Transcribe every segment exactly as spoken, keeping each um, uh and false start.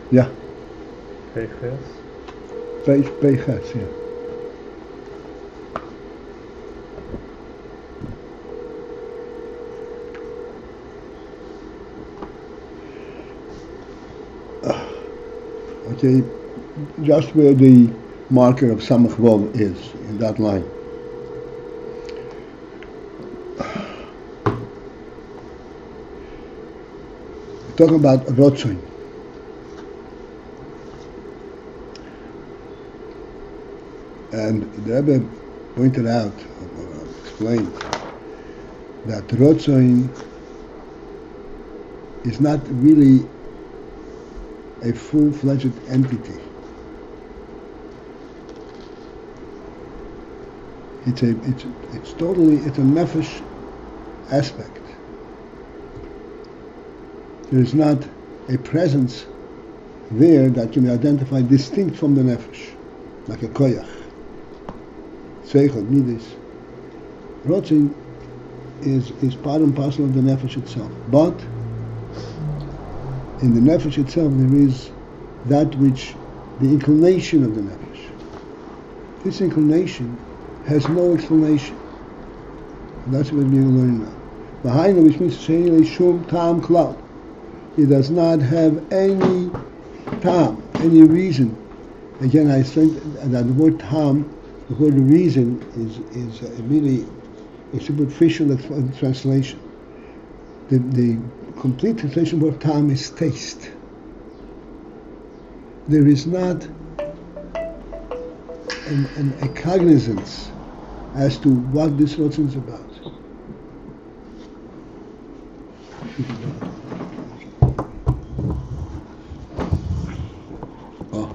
Yeah. Peches. Peches, yeah. Okay, just where the marker of Samach Vav is, in that line. We're talking about Ratzon. And the Rebbe pointed out, or explained, that Ratzon is not really a full-fledged entity. It's a, it's, it's totally, it's a nefesh aspect. There is not a presence there that can be identified distinct from the nefesh, like a koyach, seichel, midis. Ratzon is, is part and parcel of the nefesh itself. But in the nefesh itself there is that which, the inclination of the nefesh. This inclination has no explanation. And that's what we're learning now. Behind which means saying shum tam klal. It does not have any tam, any reason. Again, I think that the word tam, the word reason, is is uh, really a superficial translation. The, the complete translation of tam is taste. There is not an, an, a cognizance as to what this Ratzon is about. Oh.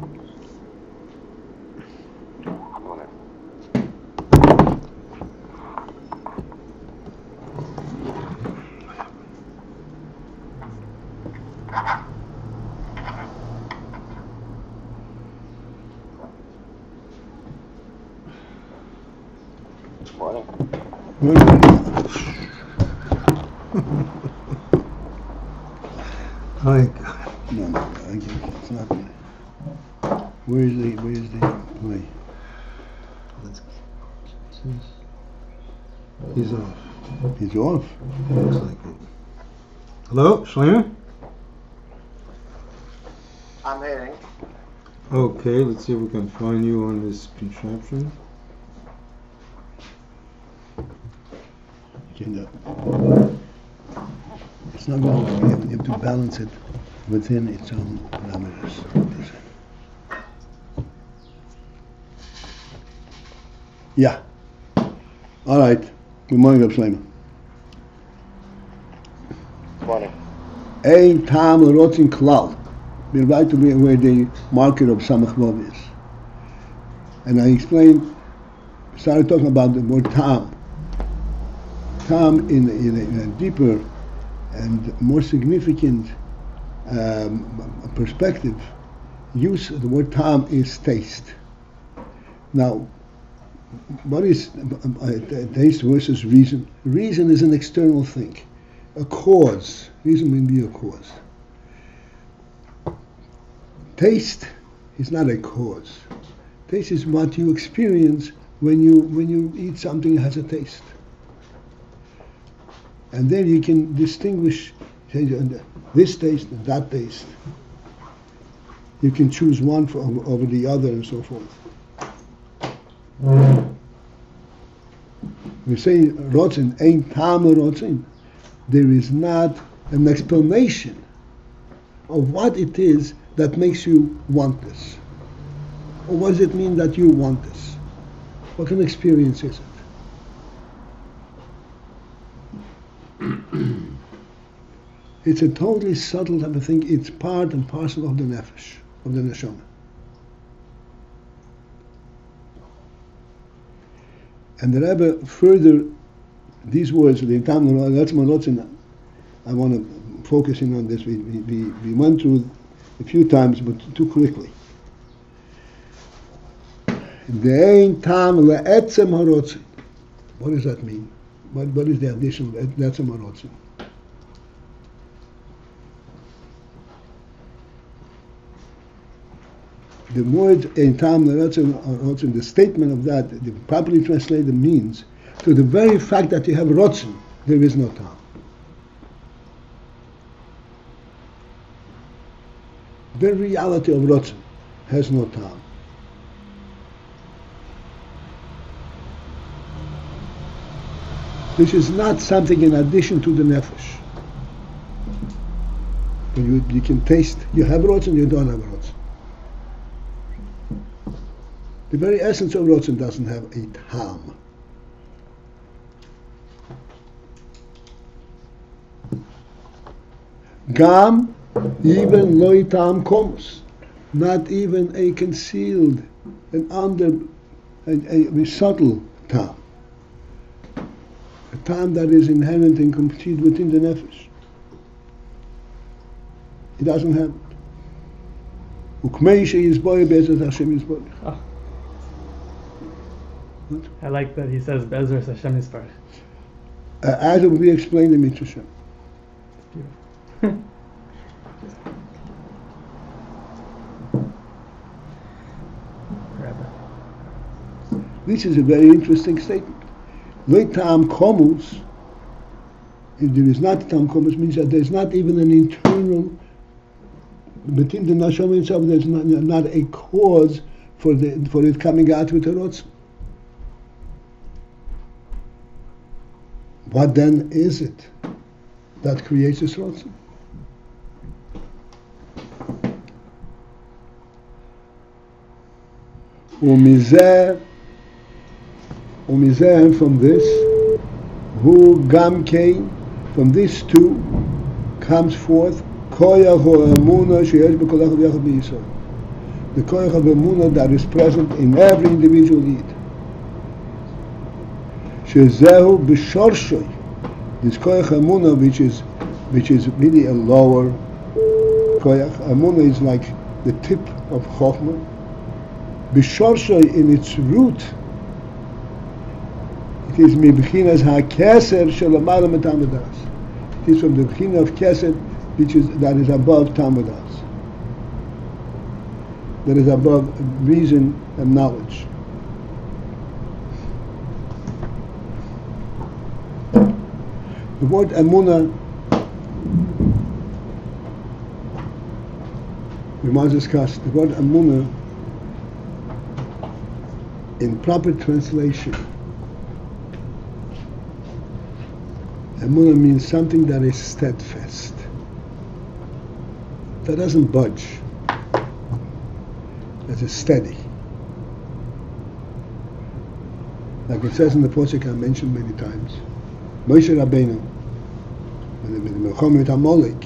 Hi. No, no, I can't. It's not me. Where is the, where is the play? He's off. He's off? Looks like it. Hello, Shlomo? I'm hearing. Okay, let's see if we can find you on this contraption. You can, it's not going to, you have, you have to balance it within its own parameters. Yeah. All right. Good morning, Reb Shlomo. Good morning. Ein tam l'rotzin klal. We're right to be where the marker of Samach Vav is. And I explained, started talking about the word tam. Tam in, in, a, in a deeper and more significant um, perspective, use of the word tam is taste. Now, what is uh, taste versus reason? Reason is an external thing, a cause. Reason may be a cause. Taste is not a cause. Taste is what you experience when you when you eat something that has a taste. And then you can distinguish this taste and that taste. You can choose one for, over the other and so forth. We say Ratzon, ein tam Ratzon. There is not an explanation of what it is that makes you want this. Or what does it mean that you want this? What kind of experience is it? It's a totally subtle type of thing. It's part and parcel of the nefesh, of the neshama. And the Rebbe further, these words, the Tam Ratzon, I want to focus in on this. We, we, we went through a few times, but too quickly. Dein Tam le'etzem harotzin. What does that mean? What, what is the addition of etzem harotzin? the word in Tam Ratzon, the statement of that, the properly translated means, to the very fact that you have Ratzon, there is no Tam. The reality of Ratzon has no Tam. This is not something in addition to the nefesh. You, you can taste, you have Ratzon, you don't have Ratzon. The very essence of Ratzon doesn't have a Tam. Gam, even loy Tam komus, not even a concealed, an under, a, a subtle Tam. A Tam that is inherent and complete within the nefesh. He doesn't have it. Ukmeisha Yizboy Bezat Hashem Yizboy. Oh. I like that he says Bezrat Hashem Yisparach. Uh, as we explain the Mitzvah Shem. Beautiful. This is a very interesting statement. Lo Tam Komus, if there is not Tam Komus, means that there is not even an internal, within the Nashama itself, there is not, not a cause for the for it coming out with a Ratzon. What then is it that creates this Ratzon? Umizeh, umizeh, from this, who gam came, from this too comes forth koyach ha'emunah sheyesh b'kol echad v'echad b'Yisrael. The koyach of emunah that is present in every individual Yid. Shezehu b'shorshoy. This koyach emunah, which is which is really a lower koyach. Emunah is like the tip of chokhmah. B'shorshoy, in its root, it is mibchinas ha'keser shelamala metamadas. It is from the bchina of keser, which is that is above tamadas. That is above reason and knowledge. The word emunah, we must discuss the word emunah in proper translation. Emunah means something that is steadfast, that doesn't budge, that is steady. Like it says in the Pasuk I mentioned many times, Moshe Rabbeinu, with the Menachem Av Amalek.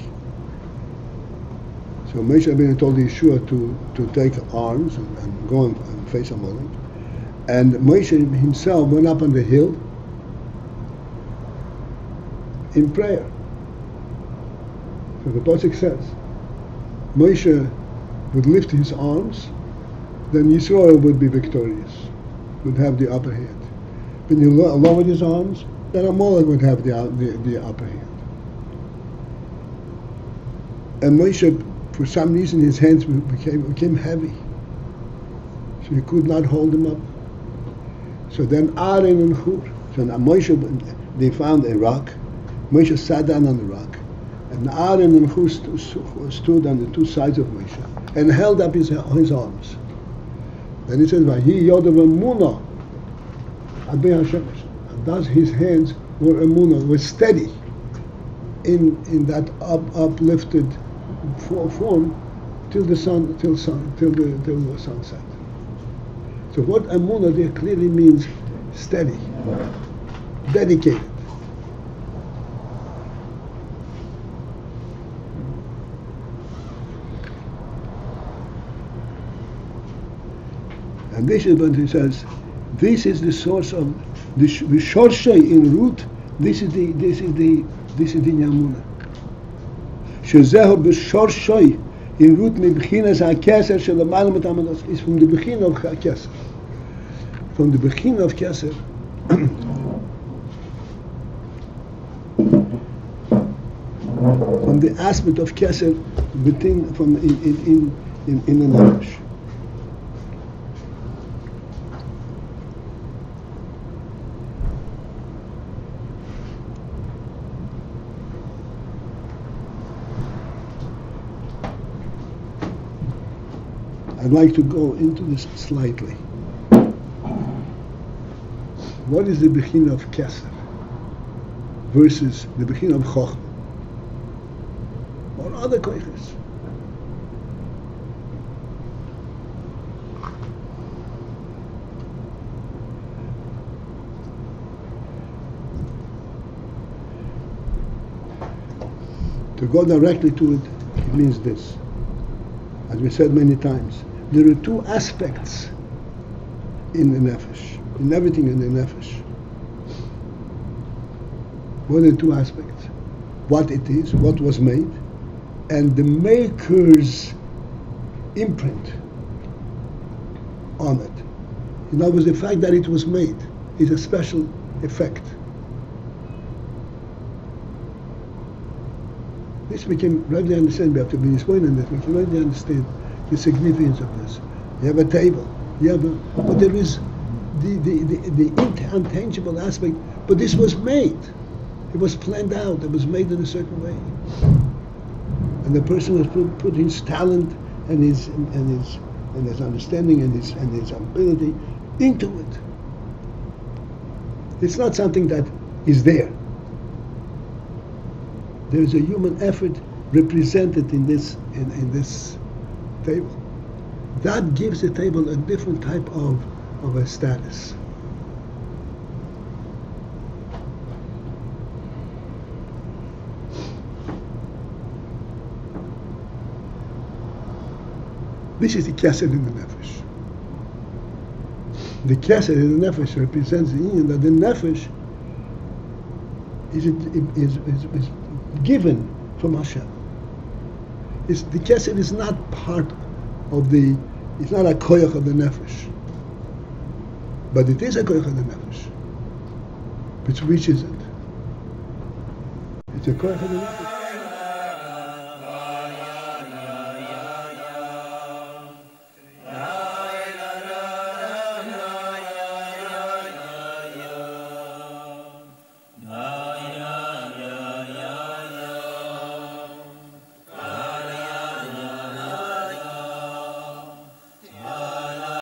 So Moshe Rabbeinu told Yeshua to, to take arms and, and go and, and face Amalek. And Moshe himself went up on the hill in prayer. So the Pasuk says, Moshe would lift his arms, then Yisrael would be victorious, would have the upper hand. When he lowered his arms, then Amalek would have the, the, the upper hand. And Moshe, for some reason, his hands became, became heavy. So he could not hold them up. So then Aaron and Hur, so now Moshe, they found a rock. Moshe sat down on the rock. And Aaron and Hur st- stood on the two sides of Moshe and held up his, his arms. Then he says, Vahi yodav emunah abei hashemesh. And thus his hands were emunah, were steady in in that up uplifted form till the sun, till sun, till the till the sunset. So what emunah there clearly means steady, dedicated. And this is what he says. This is the source of the shorshay in root. This is the this is the this is the emunah. Shezehu b'shorshay in root mebchinas hakeser shelamal metamados is from the begin of keser. From the begin of keser. From the aspect of keser within from in in in in, in the knowledge. I'd like to go into this slightly. What is the Bechina of Keser versus the Bechina of Chochmah or other koiches? To go directly to it, it means this. As we said many times, there are two aspects in the nefesh, in everything in the nefesh. More than two aspects. What it is, what was made, and the maker's imprint on it. In other words, the fact that it was made is a special effect. This we can readily understand. We have to be explaining that we can readily understand the significance of this. You have a table, you have a, but there is the, the, the, the intangible aspect, but this was made. It was planned out, it was made in a certain way. And the person was put, put his talent and his and his and his understanding and his and his ability into it. It's not something that is there. There is a human effort represented in this in, in this table. That gives the table a different type of, of a status. This is the kesed in the nefesh. The kesed in the nefesh represents the union that the nefesh is, is, is, is given from Hashem. It's, the kesed is not part of the, it's not a koyach of the nefesh, but it is a koyach of the nefesh, which reaches it. It's a koyach of the nefesh.